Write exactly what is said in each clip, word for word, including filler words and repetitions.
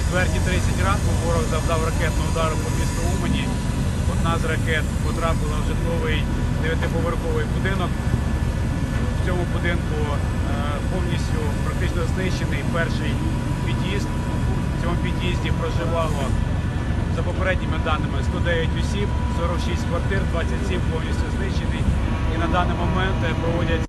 четвертій тридцять ранку ворог завдав ракетного удару по місту Умані. Одна з ракет потрапила в житловий дев'ятиповерховий будинок. В цьому будинку е, повністю практично знищений перший під'їзд. В цьому під'їзді проживало, за попередніми даними, сто дев'ять осіб, сорок шість квартир, двадцять сім повністю знищений. І на даний момент проводять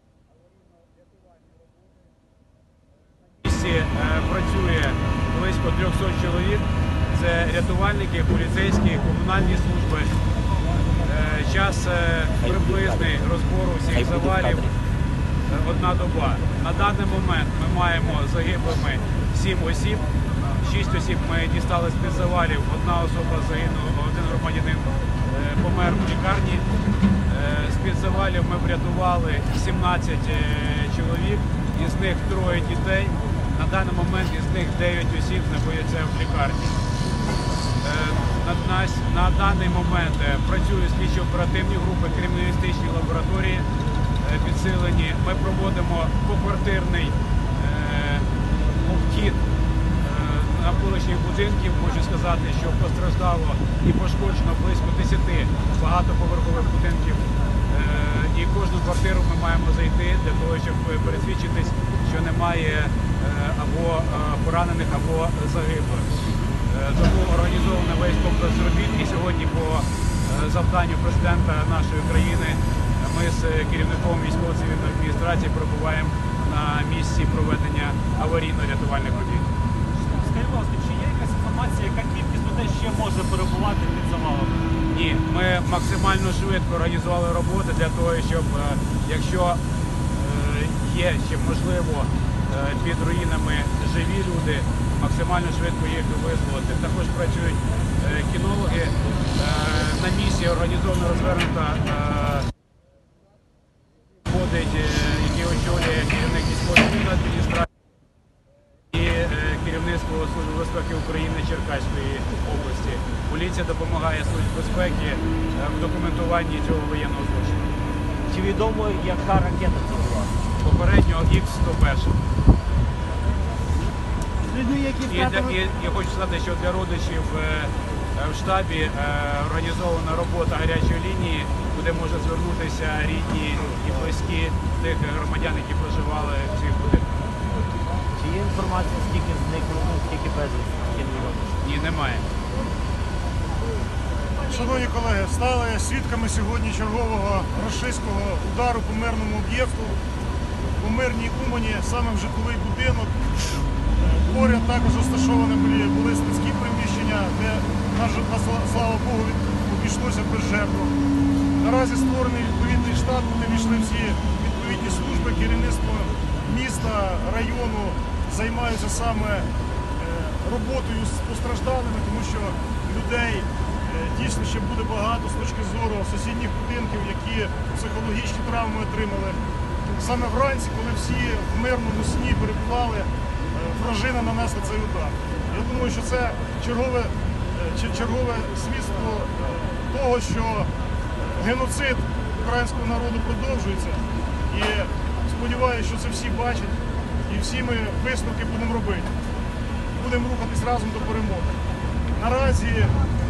працює близько трьохсот чоловік. Це рятувальники, поліцейські, комунальні служби. Час приблизний розбору всіх завалів – одна доба. На даний момент ми маємо загиблими сім осіб. Шість осіб ми дістали з-під завалів. Одна особа загинула, один громадянин помер в лікарні. З-під завалів ми врятували сімнадцять чоловік, із них троє дітей. На даний момент із них дев'ять осіб знаходяться в лікарні. На, на даний момент працюють слідчо-оперативні групи, криміналістичні лабораторії підсилені. Ми проводимо поквартирний обхід навколишніх будинків. Можу сказати, що постраждало і пошкоджено близько десяти багатоповерхових будинків. І кожну квартиру ми маємо зайти для того, щоб пересвідчитись, що немає або поранених, або загиблих. Тому організований весь комплекс робіт, і сьогодні по завданню президента нашої країни ми з керівником військово-цивільної адміністрації перебуваємо на місці проведення аварійно-рятувальних робіт. Скажіть, будь ласка, чи є якась інформація, яка кількість людей ще може перебувати під завалом? Ні, ми максимально швидко організували роботи для того, щоб, якщо є ще можливо під руїнами живі люди, максимально швидко їх визволити. Також працюють кінологи. На місці організовано розвернута ходить, який очолює керівник військово-цивільної адміністрації і керівництво Служби безпеки України Черкаської області. Поліція допомагає Службі безпеки в документуванні цього воєнного злочину. Чи відомо, яка ракета це була? Попередньо ікс сто один. І, і я хочу сказати, що для родичів в штабі організована робота гарячої лінії, куди може звернутися рідні і близькі тих громадян, які проживали в цих будинках. Чи є інформація, скільки зникло, скільки безвісти? Ні, немає. Шановні колеги, стали свідками сьогодні чергового рашистського удару по мирному об'єкту, по мирній Умані, саме в житловий будинок. Поряд також розташовані були, були складські приміщення, де, на, слава Богу, обійшлося без жертв. Наразі створений відповідний штаб, куди війшли всі відповідні служби, керівництво міста, району займаються саме роботою з постраждалими, тому що людей дійсно ще буде багато з точки зору сусідніх будинків, які психологічні травми отримали. Саме вранці, коли всі в мирному сні перебували, вражина нанесла цей удар. Я думаю, що це чергове, чергове свідство того, що геноцид українського народу продовжується. І сподіваюся, що це всі бачать, і всі ми висновки будемо робити. Будемо рухатись разом до перемоги. Наразі